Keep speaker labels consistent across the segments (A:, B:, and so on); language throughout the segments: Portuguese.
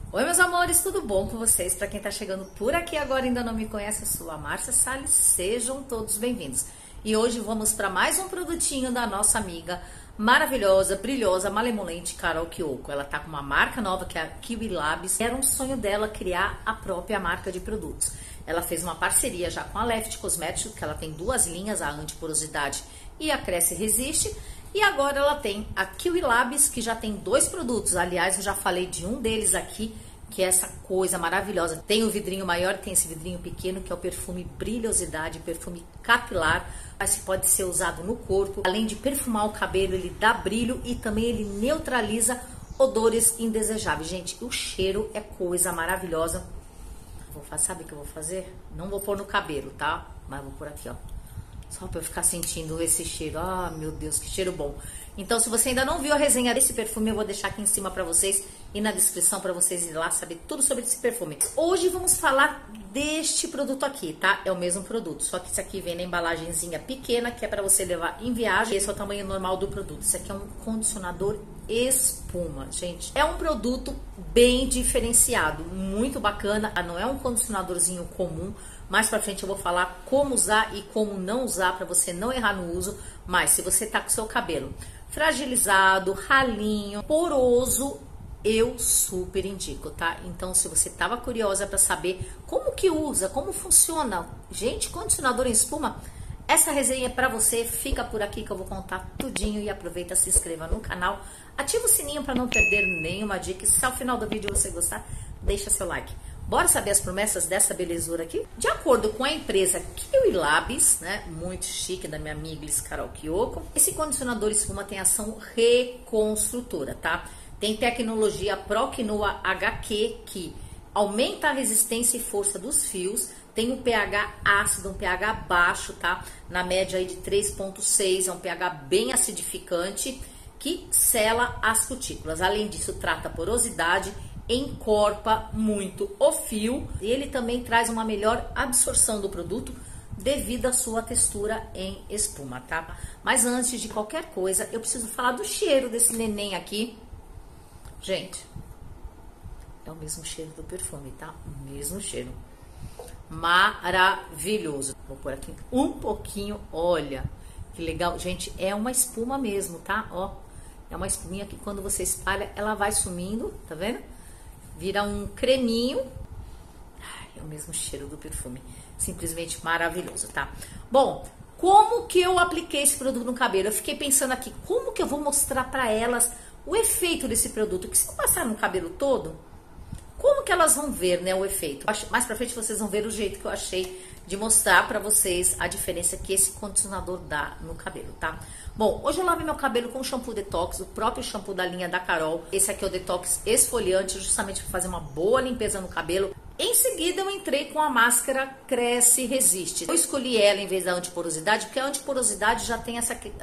A: Oi, meus amores, tudo bom com vocês? Para quem tá chegando por aqui agora e ainda não me conhece, eu sou a Márcia Salles, sejam todos bem-vindos. E hoje vamos para mais um produtinho da nossa amiga maravilhosa, brilhosa, malemolente Carol Kiyoko. Ela tá com uma marca nova que é a Kiwi Labs. Era um sonho dela criar a própria marca de produtos. Ela fez uma parceria já com a Left Cosmetics, que ela tem duas linhas, a Antiporosidade e a Cresce Resiste. E agora ela tem a Kiwi Labs, que já tem dois produtos. Aliás, eu já falei de um deles aqui, que é essa coisa maravilhosa. Tem o vidrinho maior, tem esse vidrinho pequeno, que é o perfume Brilhosidade, perfume capilar. Mas pode ser usado no corpo. Além de perfumar o cabelo, ele dá brilho e também ele neutraliza odores indesejáveis. Gente, o cheiro é coisa maravilhosa. Sabe o que eu vou fazer? Não vou pôr no cabelo, tá? Mas vou pôr aqui, ó. Só pra eu ficar sentindo esse cheiro. Ah, meu Deus, que cheiro bom. Então, se você ainda não viu a resenha desse perfume, eu vou deixar aqui em cima pra vocês e na descrição pra vocês ir lá saber tudo sobre esse perfume. Hoje vamos falar deste produto aqui, tá? É o mesmo produto, só que esse aqui vem na embalagenzinha pequena, que é pra você levar em viagem. Esse é o tamanho normal do produto. Esse aqui é um condicionador espuma, gente. É um produto bem diferenciado, muito bacana. Não é um condicionadorzinho comum. Mais pra frente eu vou falar como usar e como não usar para você não errar no uso. Mas se você tá com seu cabelo fragilizado, ralinho, poroso, eu super indico, tá? Então, se você tava curiosa para saber como que usa, como funciona, gente, condicionador em espuma, essa resenha é para você. Fica por aqui que eu vou contar tudinho e aproveita, se inscreva no canal, ativa o sininho para não perder nenhuma dica. E se ao final do vídeo você gostar, deixa seu like. Bora saber as promessas dessa belezura aqui? De acordo com a empresa Kiwi Labs, né, muito chique, da minha amiga Carol Kiyoko, esse condicionador espuma tem ação reconstrutora, tá? Tem tecnologia Proquinoa HQ, que aumenta a resistência e força dos fios, tem um pH ácido, um pH baixo, tá? Na média aí de 3,6, é um pH bem acidificante, que sela as cutículas. Além disso, trata a porosidade, encorpa muito o fio e ele também traz uma melhor absorção do produto devido à sua textura em espuma, tá? Mas antes de qualquer coisa, eu preciso falar do cheiro desse neném aqui. Gente, é o mesmo cheiro do perfume, tá? O mesmo cheiro. Maravilhoso. Vou pôr aqui um pouquinho, olha que legal. Gente, é uma espuma mesmo, tá? Ó, é uma espuminha que quando você espalha, ela vai sumindo, tá vendo? Vira um creminho. Ai, é o mesmo cheiro do perfume. Simplesmente maravilhoso, tá? Bom, como que eu apliquei esse produto no cabelo? Eu fiquei pensando aqui, como que eu vou mostrar pra elas o efeito desse produto? Que se eu passar no cabelo todo, como que elas vão ver, né, o efeito? Mais pra frente vocês vão ver o jeito que eu achei de mostrar pra vocês a diferença que esse condicionador dá no cabelo, tá? Bom, hoje eu lavei meu cabelo com shampoo detox, o próprio shampoo da linha da Carol. Esse aqui é o detox esfoliante, justamente para fazer uma boa limpeza no cabelo. Em seguida eu entrei com a máscara Cresce Resiste. Eu escolhi ela em vez da antiporosidade, porque a antiporosidade já tem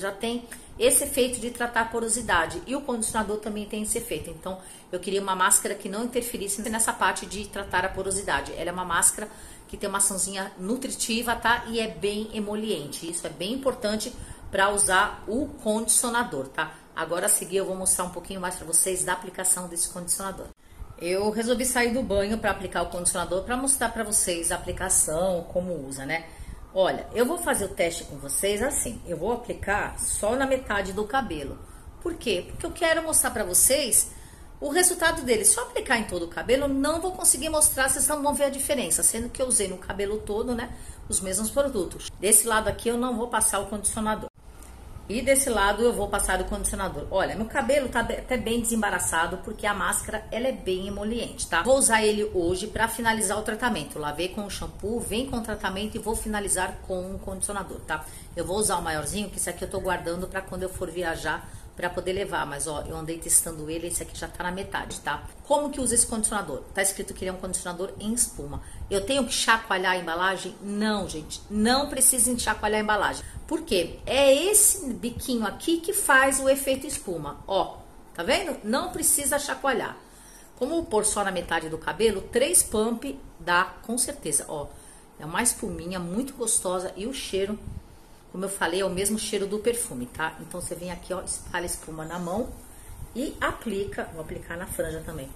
A: esse efeito de tratar a porosidade. E o condicionador também tem esse efeito. Então eu queria uma máscara que não interferisse nessa parte de tratar a porosidade. Ela é uma máscara que tem uma açãozinha nutritiva, tá? E é bem emoliente. Isso é bem importante para usar o condicionador, tá? Agora a seguir eu vou mostrar um pouquinho mais para vocês da aplicação desse condicionador. Eu resolvi sair do banho para aplicar o condicionador para mostrar para vocês a aplicação, como usa, né? Olha, eu vou fazer o teste com vocês assim, eu vou aplicar só na metade do cabelo. Por quê? Porque eu quero mostrar para vocês o resultado dele. Se eu aplicar em todo o cabelo, não vou conseguir mostrar, vocês não vão ver a diferença, sendo que eu usei no cabelo todo, né, os mesmos produtos. Desse lado aqui eu não vou passar o condicionador. E desse lado eu vou passar o condicionador. Olha, meu cabelo tá até bem desembaraçado, porque a máscara, ela é bem emoliente, tá? Vou usar ele hoje para finalizar o tratamento. Lavei com o shampoo, vem com o tratamento e vou finalizar com o condicionador, tá? Eu vou usar o maiorzinho, que esse aqui eu tô guardando para quando eu for viajar, para poder levar. Mas, ó, eu andei testando ele, esse aqui já tá na metade, tá? Como que usa esse condicionador? Tá escrito que ele é um condicionador em espuma. Eu tenho que chacoalhar a embalagem? Não, gente, não precisa chacoalhar a embalagem. Por quê? É esse biquinho aqui que faz o efeito espuma, ó, tá vendo? Não precisa chacoalhar. Como pôr só na metade do cabelo, 3 pump dá com certeza, ó. É uma espuminha muito gostosa e o cheiro, como eu falei, é o mesmo cheiro do perfume, tá? Então você vem aqui, ó, espalha espuma na mão e aplica, vou aplicar na franja também.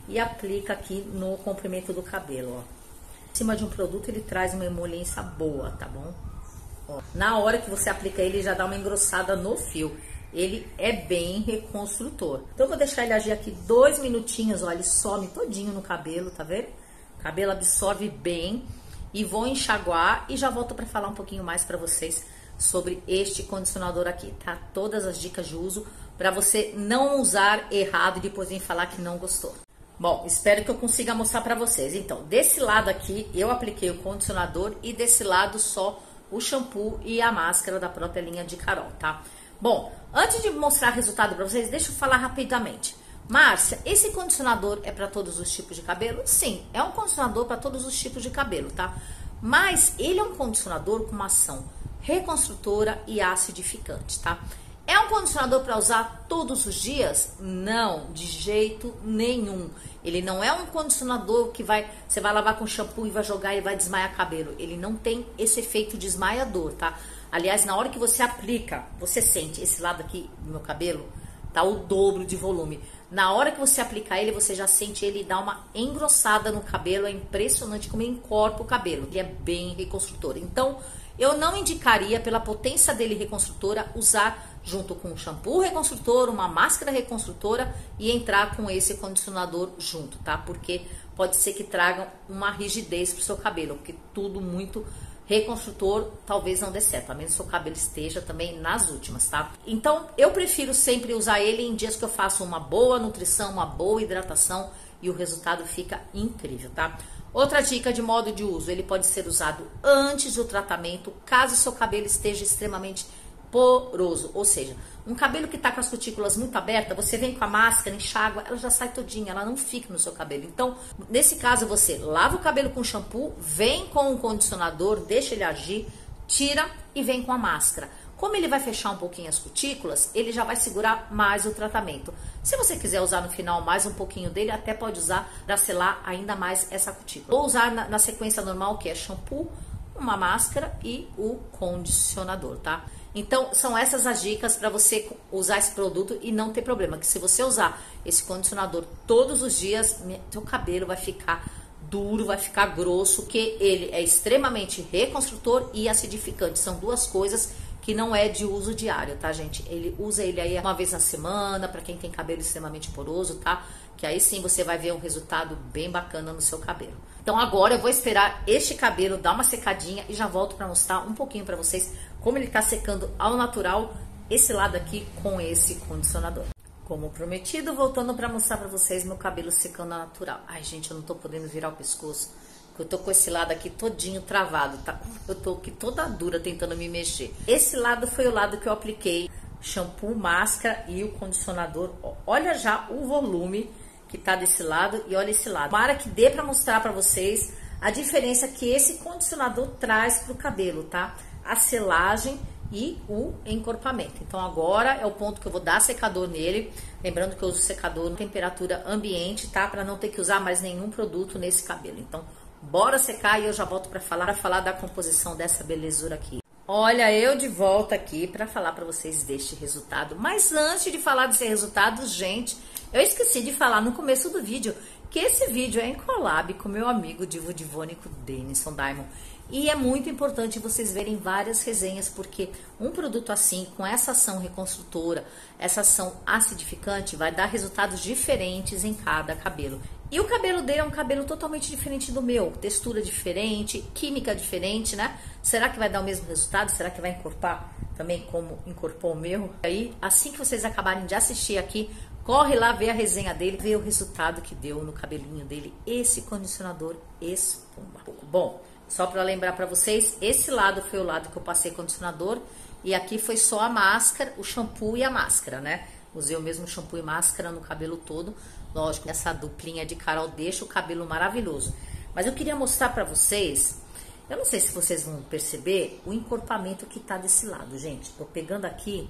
A: e aplica aqui no comprimento do cabelo, ó. Em cima de um produto ele traz uma emoliência boa, tá bom? Ó, na hora que você aplica ele já dá uma engrossada no fio. Ele é bem reconstrutor. Então eu vou deixar ele agir aqui 2 minutinhos, ó, ele some todinho no cabelo, tá vendo? O cabelo absorve bem e vou enxaguar e já volto para falar um pouquinho mais para vocês sobre este condicionador aqui, tá? Todas as dicas de uso para você não usar errado e depois vir falar que não gostou. Bom, espero que eu consiga mostrar para vocês. Então, desse lado aqui eu apliquei o condicionador e desse lado só o shampoo e a máscara da própria linha de Carol, tá? Bom, antes de mostrar o resultado para vocês, deixa eu falar rapidamente. Márcia, esse condicionador é para todos os tipos de cabelo? Sim, é um condicionador para todos os tipos de cabelo, tá? Mas ele é um condicionador com uma ação reconstrutora e acidificante, tá? É um condicionador para usar todos os dias? Não, de jeito nenhum. Ele não é um condicionador que você vai lavar com shampoo e vai jogar e vai desmaiar cabelo. Ele não tem esse efeito desmaiador, tá? Aliás, na hora que você aplica, você sente esse lado aqui do meu cabelo, tá o dobro de volume. Na hora que você aplicar ele, você já sente ele dar uma engrossada no cabelo. É impressionante como ele encorpa o cabelo. Ele é bem reconstrutor. Então, eu não indicaria, pela potência dele reconstrutora, usar junto com um shampoo reconstrutor, uma máscara reconstrutora e entrar com esse condicionador junto, tá? Porque pode ser que traga uma rigidez pro seu cabelo, porque tudo muito reconstrutor talvez não dê certo, a menos que seu cabelo esteja também nas últimas, tá? Então, eu prefiro sempre usar ele em dias que eu faço uma boa nutrição, uma boa hidratação e o resultado fica incrível, tá? Outra dica de modo de uso, ele pode ser usado antes do tratamento, caso seu cabelo esteja extremamente poroso, ou seja, um cabelo que tá com as cutículas muito abertas, você vem com a máscara, enxágua, ela já sai todinha, ela não fica no seu cabelo. Então, nesse caso, você lava o cabelo com shampoo, vem com o condicionador, deixa ele agir, tira e vem com a máscara. Como ele vai fechar um pouquinho as cutículas, ele já vai segurar mais o tratamento. Se você quiser usar no final mais um pouquinho dele, até pode usar para selar ainda mais essa cutícula. Ou usar na sequência normal, que é shampoo, uma máscara e o condicionador, tá? Então, são essas as dicas para você usar esse produto e não ter problema. Que se você usar esse condicionador todos os dias, seu cabelo vai ficar duro, vai ficar grosso, que ele é extremamente reconstrutor e acidificante. São duas coisas que não é de uso diário, tá, gente? Ele usa ele aí uma vez na semana, para quem tem cabelo extremamente poroso, tá? Que aí sim você vai ver um resultado bem bacana no seu cabelo. Então agora eu vou esperar este cabelo dar uma secadinha e já volto para mostrar um pouquinho para vocês como ele tá secando ao natural, esse lado aqui com esse condicionador. Como prometido, voltando para mostrar para vocês meu cabelo secando ao natural. Ai, gente, eu não tô podendo virar o pescoço, porque eu tô com esse lado aqui todinho travado, tá? Eu tô aqui toda dura tentando me mexer. Esse lado foi o lado que eu apliquei shampoo, máscara e o condicionador. Olha já o volume que tá desse lado e olha esse lado. Tomara que dê para mostrar para vocês a diferença que esse condicionador traz pro cabelo, tá? A selagem e o encorpamento. Então agora é o ponto que eu vou dar secador nele, lembrando que eu uso secador em temperatura ambiente, tá? Para não ter que usar mais nenhum produto nesse cabelo. Então bora secar e eu já volto para falar da composição dessa belezura aqui. Olha, eu de volta aqui para falar para vocês deste resultado. Mas antes de falar desse resultado, gente, eu esqueci de falar no começo do vídeo que esse vídeo é em collab com meu amigo divo divônico Denison Diamond. E é muito importante vocês verem várias resenhas, porque um produto assim, com essa ação reconstrutora, essa ação acidificante, vai dar resultados diferentes em cada cabelo. E o cabelo dele é um cabelo totalmente diferente do meu, textura diferente, química diferente, né? Será que vai dar o mesmo resultado? Será que vai encorpar também como encorpou o meu? Aí, assim que vocês acabarem de assistir aqui, corre lá ver a resenha dele, ver o resultado que deu no cabelinho dele, esse condicionador espuma. Bom, só para lembrar para vocês, esse lado foi o lado que eu passei condicionador e aqui foi só a máscara, o shampoo e a máscara, né? Usei o mesmo shampoo e máscara no cabelo todo. Lógico, essa duplinha de Carol deixa o cabelo maravilhoso. Mas eu queria mostrar para vocês, eu não sei se vocês vão perceber o encorpamento que tá desse lado, gente. Tô pegando aqui,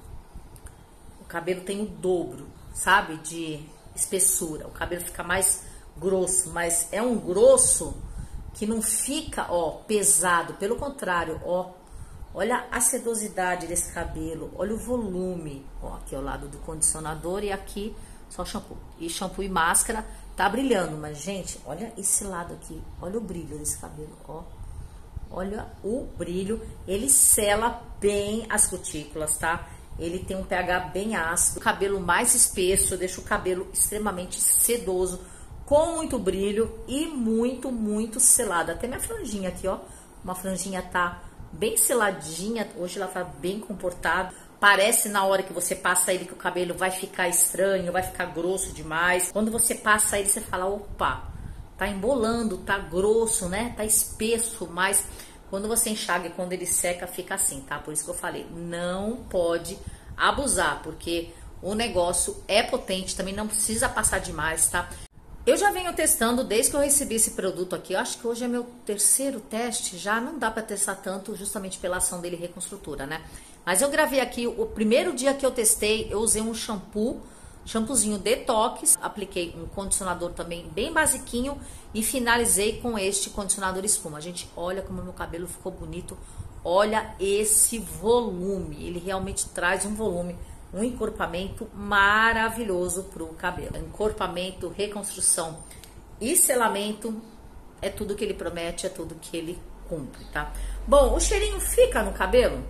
A: o cabelo tem o dobro, sabe, de espessura. O cabelo fica mais grosso, mas é um grosso que não fica, ó, pesado. Pelo contrário, ó, olha a sedosidade desse cabelo, olha o volume. Ó, aqui é o lado do condicionador e aqui só shampoo. E shampoo e máscara tá brilhando, mas gente, olha esse lado aqui, olha o brilho desse cabelo, ó. Olha o brilho, ele sela bem as cutículas, tá? Ele tem um pH bem ácido, cabelo mais espesso, deixa o cabelo extremamente sedoso, com muito brilho e muito, muito selado. Até minha franjinha aqui, ó, uma franjinha tá bem seladinha, hoje ela tá bem comportada. Parece na hora que você passa ele que o cabelo vai ficar estranho, vai ficar grosso demais. Quando você passa ele, você fala, opa, tá embolando, tá grosso, né? Tá espesso, mas quando você enxaga e quando ele seca, fica assim, tá? Por isso que eu falei, não pode abusar, porque o negócio é potente, também não precisa passar demais, tá? Eu já venho testando desde que eu recebi esse produto aqui, eu acho que hoje é meu terceiro teste, já não dá pra testar tanto, justamente pela ação dele reconstrutora, né? Mas eu gravei aqui, o primeiro dia que eu testei, eu usei um shampoozinho detox, apliquei um condicionador também bem basiquinho e finalizei com este condicionador espuma. Gente, olha como meu cabelo ficou bonito, olha esse volume, ele realmente traz um volume, um encorpamento maravilhoso pro cabelo. Encorpamento, reconstrução e selamento é tudo que ele promete, é tudo que ele cumpre, tá? Bom, o cheirinho fica no cabelo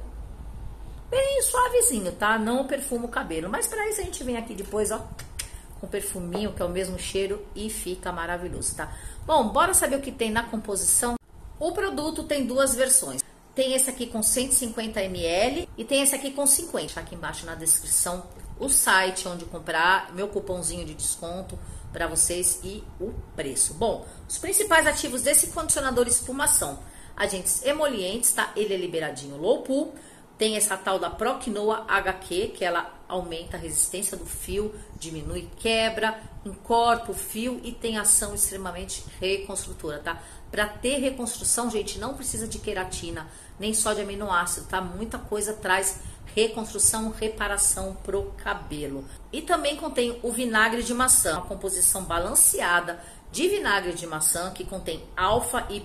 A: bem suavezinho, tá? Não perfuma o cabelo, mas pra isso a gente vem aqui depois, ó, com perfuminho, que é o mesmo cheiro e fica maravilhoso, tá? Bom, bora saber o que tem na composição. O produto tem duas versões. Tem esse aqui com 150 ml e tem esse aqui com 50. Tá aqui embaixo na descrição o site onde comprar, meu cupomzinho de desconto para vocês e o preço. Bom, os principais ativos desse condicionador espuma são agentes emolientes, tá? Ele é liberadinho low pool. Tem essa tal da Proquinoa HQ, que ela aumenta a resistência do fio, diminui quebra, encorpa o fio e tem ação extremamente reconstrutora, tá? Para ter reconstrução, gente, não precisa de queratina, nem só de aminoácido, tá? Muita coisa traz reconstrução, reparação pro cabelo. E também contém o vinagre de maçã, uma composição balanceada de vinagre de maçã que contém alfa e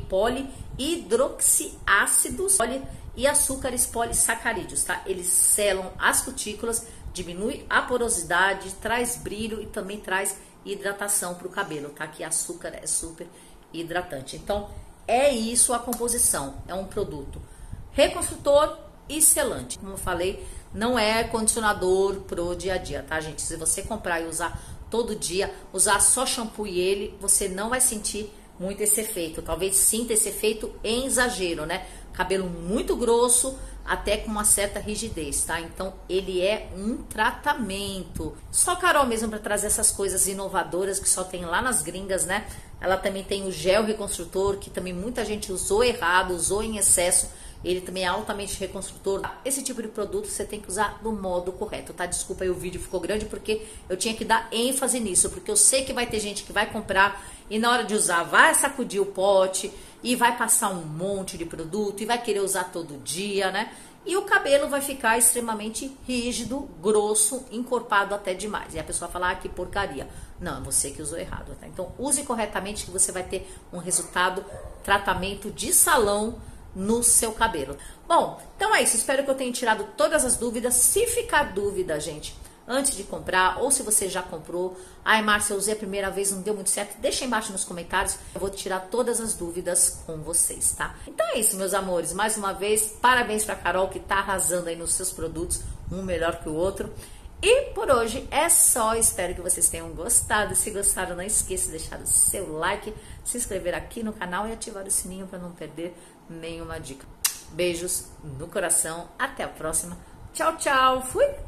A: polihidroxiácidos e açúcares polissacarídeos, tá? Eles selam as cutículas, diminui a porosidade, traz brilho e também traz hidratação pro cabelo, tá? Que açúcar é super hidratante. Então, é isso a composição. É um produto reconstrutor e selante. Como eu falei, não é condicionador pro dia a dia, tá, gente? Se você comprar e usar todo dia, usar só shampoo e ele, você não vai sentir muito esse efeito. Talvez sinta esse efeito em exagero, né? Cabelo muito grosso, até com uma certa rigidez, tá? Então, ele é um tratamento. Só Carol mesmo para trazer essas coisas inovadoras que só tem lá nas gringas, né? Ela também tem o gel reconstrutor, que também muita gente usou errado, usou em excesso. Ele também é altamente reconstrutor. Esse tipo de produto você tem que usar do modo correto, tá? Desculpa aí, o vídeo ficou grande porque eu tinha que dar ênfase nisso, porque eu sei que vai ter gente que vai comprar e na hora de usar vai sacudir o pote e vai passar um monte de produto e vai querer usar todo dia, né? E o cabelo vai ficar extremamente rígido, grosso, encorpado até demais. E a pessoa fala, ah, que porcaria. Não, é você que usou errado, tá? Então use corretamente que você vai ter um resultado, tratamento de salão no seu cabelo. Bom, então é isso. Espero que eu tenha tirado todas as dúvidas. Se ficar dúvida, gente, antes de comprar, ou se você já comprou, ai, Márcia, eu usei a primeira vez, não deu muito certo, deixa embaixo nos comentários, eu vou tirar todas as dúvidas com vocês, tá? Então é isso, meus amores, mais uma vez, parabéns pra Carol, que tá arrasando aí nos seus produtos, um melhor que o outro. E por hoje é só, espero que vocês tenham gostado. Se gostaram, não esqueça de deixar o seu like, se inscrever aqui no canal e ativar o sininho para não perder nenhuma dica. Beijos no coração, até a próxima. Tchau, tchau, fui!